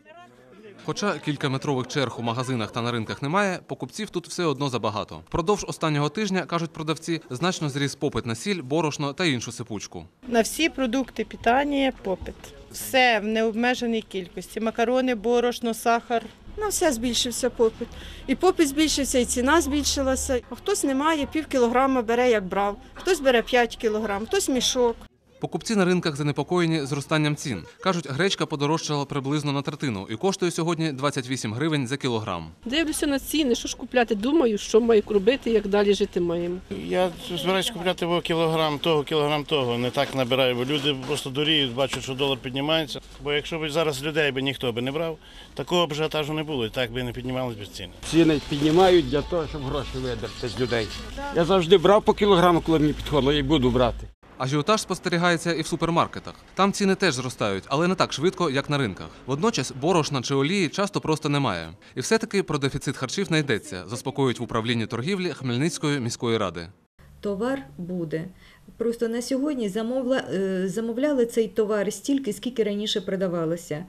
Хоча кількаметрових черг у магазинах та на ринках немає, покупців тут все одно забагато. Впродовж останнього тижня, кажуть продавці, значно зріс попит на сіль, борошно та іншу сипучку. На всі продукти питання попит. Все в необмеженій кількості. Макарони, борошно, сахар. На все збільшився попит. І попит збільшився, і ціна збільшилася. А хтось не має, пів кілограма бере, як брав. Хтось бере 5 кілограм, хтось мішок. Покупці на ринках занепокоєні зростанням цін. Кажуть, гречка подорожчала приблизно на третину і коштує сьогодні 28 гривень за кілограм. Дивлюся на ціни, що ж купляти, думаю, що маю робити, як далі жити маємо. Я збираюся купляти кілограм того. Не так набираю, бо люди просто дуріють, бачать, що долар піднімається. Бо якщо б зараз людей ніхто не брав, такого б ажіотажу не було, і так би не піднімалися б ціни. Ціни піднімають для того, щоб гроші видерти з людей. Я завжди брав по кілограму, коли мені підходило, і буду брати. Ажіотаж спостерігається і в супермаркетах. Там ціни теж зростають, але не так швидко, як на ринках. Водночас борошна чи олії часто просто немає. І все-таки про дефіцит харчів не йдеться, заспокоюють в управлінні торгівлі Хмельницької міської ради. Товар буде. Просто на сьогодні замовляли цей товар стільки, скільки раніше продавалося.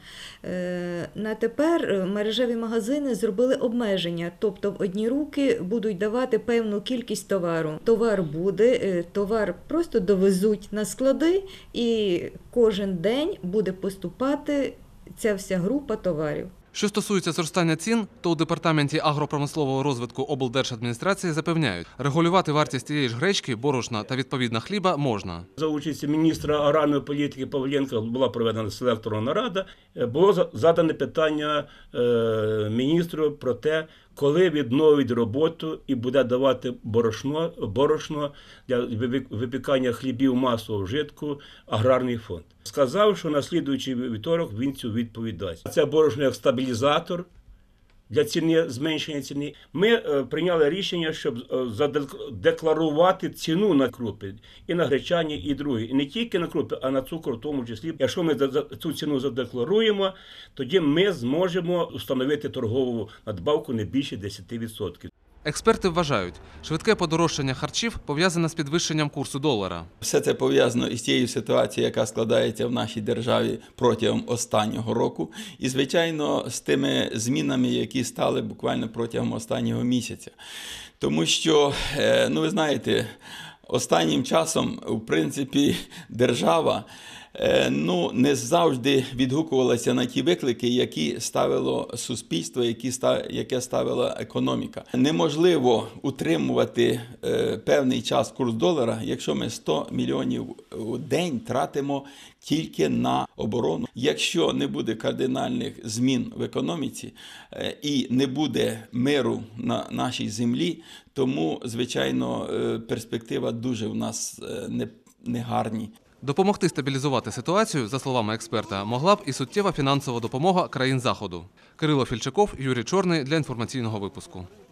На тепер мережеві магазини зробили обмеження, тобто в одні руки будуть давати певну кількість товару. Товар буде, товар просто довезуть на склади і кожен день буде поступати ця вся група товарів. Що стосується зростання цін, то у Департаменті агропромислового розвитку облдержадміністрації запевняють, регулювати вартість тієї ж гречки, борошна та відповідно хліба можна. За участі міністра аграрної політики Павленка була проведена селекторна нарада. Було задане питання міністру про те, коли відновить роботу і буде давати борошно для випікання хлібів масового вжитку аграрний фонд. Сказав, що на слідуючий вівторок він цю відповідь дасть. Це борошно як стабілізатор для ціни, зменшення ціни. Ми прийняли рішення, щоб задекларувати ціну на крупи, і на гречані, і другі. І не тільки на крупи, а на цукор в тому числі. Якщо ми цю ціну задекларуємо, тоді ми зможемо встановити торгову надбавку не більше 10%. Експерти вважають, швидке подорожчання харчів пов'язане з підвищенням курсу долара. Все це пов'язано із тією ситуацією, яка складається в нашій державі протягом останнього року. І, звичайно, з тими змінами, які стали буквально протягом останнього місяця. Тому що, ви знаєте, останнім часом, в принципі, держава не завжди відгукувалася на ті виклики, які ставило суспільство, яке ставила економіка. Неможливо утримувати певний час курс долара, якщо ми 100 мільйонів у день тратимо тільки на оборону. Якщо не буде кардинальних змін в економіці і не буде миру на нашій землі, тому, звичайно, перспектива дуже в нас негарні. Допомогти стабілізувати ситуацію, за словами експерта, могла б і суттєва фінансова допомога країн Заходу. Кирило Фільчаков, Юрій Чорний для інформаційного випуску.